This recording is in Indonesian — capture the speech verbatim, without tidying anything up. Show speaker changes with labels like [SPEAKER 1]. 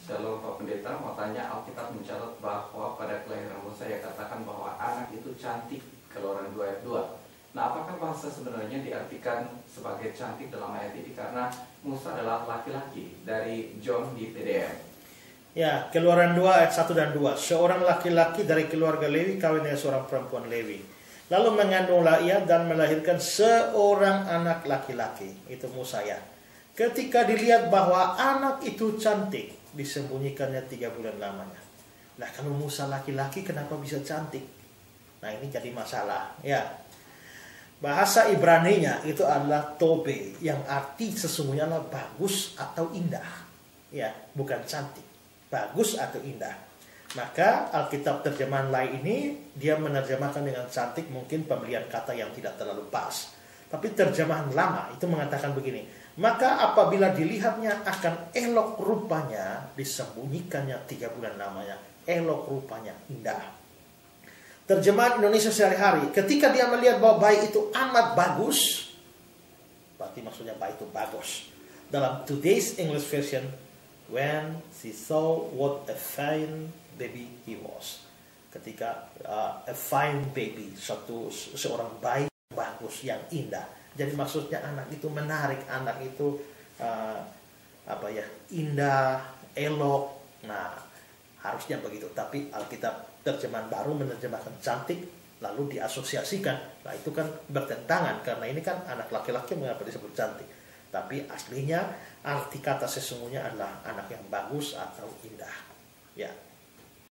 [SPEAKER 1] Shalom Pak Pendeta, mau tanya, Alkitab mencatat bahwa pada kelahiran Musa ya katakan bahwa anak itu cantik, Keluaran dua ayat dua. Nah, apakah bahasa sebenarnya diartikan sebagai cantik dalam ayat ini karena Musa adalah laki-laki? Dari John di P D M.
[SPEAKER 2] Ya, Keluaran dua ayat satu dan dua. Seorang laki-laki dari keluarga Lewi kawin dengan seorang perempuan Lewi. Lalu mengandunglah ia dan melahirkan seorang anak laki-laki. Itu Musa ya. Ketika dilihat bahwa anak itu cantik, disembunyikannya tiga bulan lamanya. Nah, kalau Musa laki-laki kenapa bisa cantik? Nah, ini jadi masalah ya. Bahasa Ibraninya itu adalah tobe, yang arti sesungguhnya adalah bagus atau indah. Ya, bukan cantik. Bagus atau indah. Maka Alkitab terjemahan lain ini dia menerjemahkan dengan cantik, mungkin pemilihan kata yang tidak terlalu pas. Tapi terjemahan lama itu mengatakan begini, maka apabila dilihatnya akan elok rupanya, disembunyikannya tiga bulan lamanya, elok rupanya, indah. Terjemahan Indonesia sehari-hari, ketika dia melihat bahwa bayi itu amat bagus, berarti maksudnya bayi itu bagus. Dalam Today's English Version, when she saw what a fine baby he was. Ketika uh, a fine baby, satu seorang bayi bagus yang indah. Jadi maksudnya anak itu menarik, anak itu uh, apa ya, indah, elok. Nah, harusnya begitu. Tapi Alkitab terjemahan baru menerjemahkan cantik lalu diasosiasikan. Nah, itu kan bertentangan karena ini kan anak laki-laki mengapa disebut cantik. Tapi aslinya arti kata sesungguhnya adalah anak yang bagus atau indah. Ya.